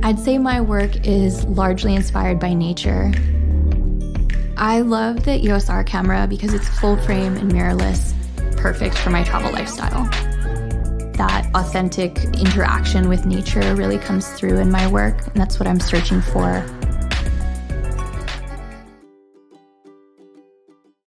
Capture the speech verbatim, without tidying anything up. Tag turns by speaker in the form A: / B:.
A: I'd say my work is largely inspired by nature. I love the E O S R camera because it's full frame and mirrorless, perfect for my travel lifestyle. That authentic interaction with nature really comes through in my work, and that's what I'm searching for.